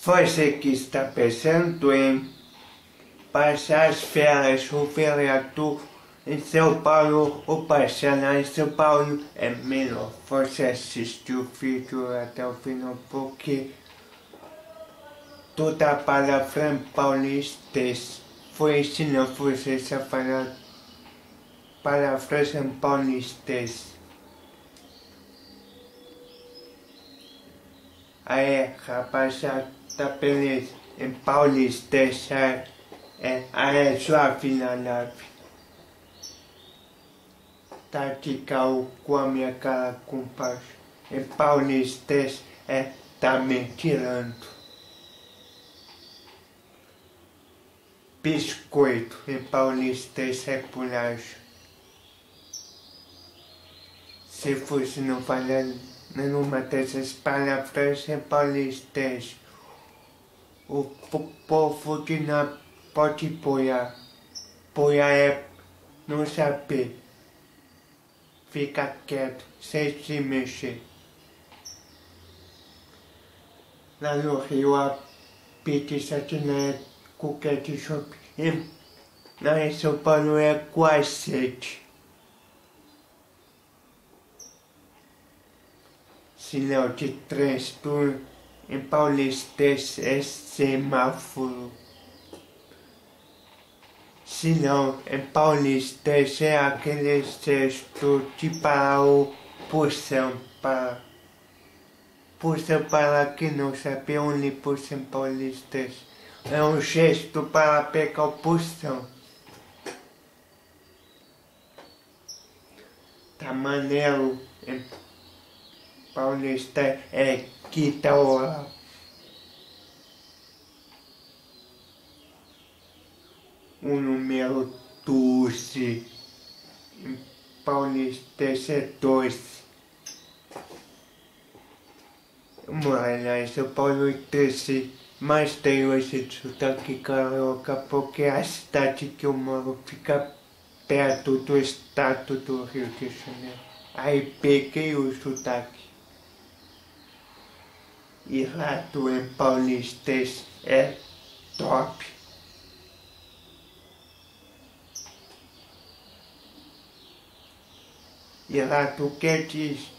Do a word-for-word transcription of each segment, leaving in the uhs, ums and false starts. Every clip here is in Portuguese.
Você que está pensando em passar as férias ou feriado em São Paulo ou passar lá em São Paulo, é melhor você assistir o vídeo até o final, porque toda a palavra em paulistês foi ensinar vocês a falar palavras em paulistês. Aí, rapaziada, beleza, em paulistês é, é, é suave na nave. Tá de carro com a minha cara, compadre. Em paulistês é tá me tirando. Biscoito em paulistês é bolacha. Se você não falar nenhuma dessas palavras em paulistês, o povo que não pode apoiar. Apoiar é não saber. Fica quieto, sem se mexer. Lá no Rio, a pizza não é qualquer de shopping. Lá em São Paulo é quase sete. Sinal de trânsito em paulistês é semáforo. Sinal em paulistês é aquele gesto de parar o pulsão para pulsão para quem não sabe onde pulsão em paulistês. É um gesto para pegar o pulsão. Tamanelo em paulista é quinta hora. O número doze em paulista é dois. Eu moro lá em São Paulo e cresci, mas tenho esse sotaque carioca porque a cidade que eu moro fica perto do estado do Rio de Janeiro. Aí peguei o sotaque. E rato em paulistês é top. E rato quer dizer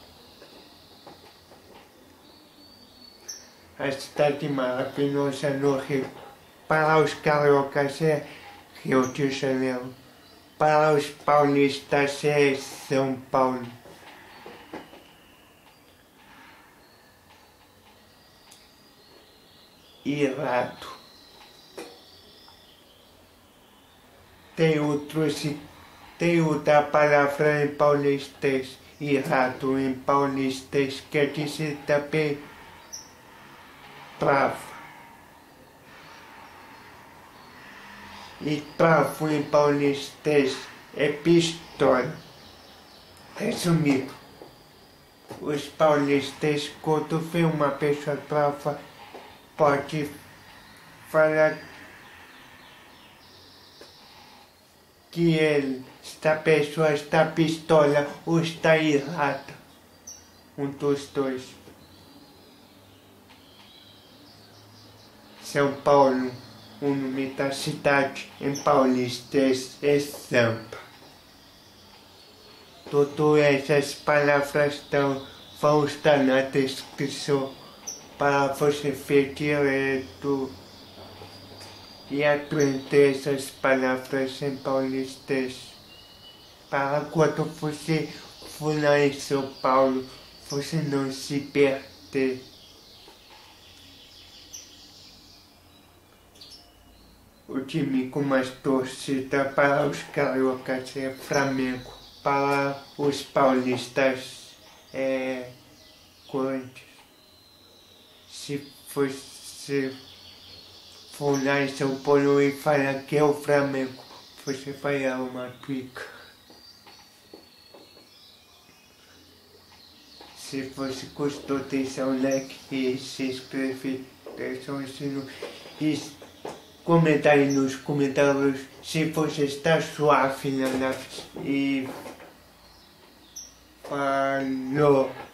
a cidade maravilhosa no Rio. Para os cariocas é Rio de Janeiro. Para os paulistas é São Paulo. Irado. Tem outros, tem outra palavra em paulistês. Irado em paulistês quer dizer também bravo. E bravo em paulistês é pistola. Resumido, os paulistas, quando vê uma pessoa brava, pode falar que ele, esta pessoa está pistola ou está irada. Um dos dois. São Paulo, o nome da cidade em paulistês é Sampa. Todas essas palavras estão, vão estar na descrição para você ver direto e aprender essas palavras em paulistês. Para quando você for lá em São Paulo, você não se perder. O time com mais torcida para os cariocas é Flamengo, para os paulistas é Corinthians. Se você for lá em São Paulo e falar que é o Flamengo, você vai dar uma pica. Se você gostou, deixa o like e se inscreve, deixa o sino e comenta aí nos comentários se você está suave na live e falou.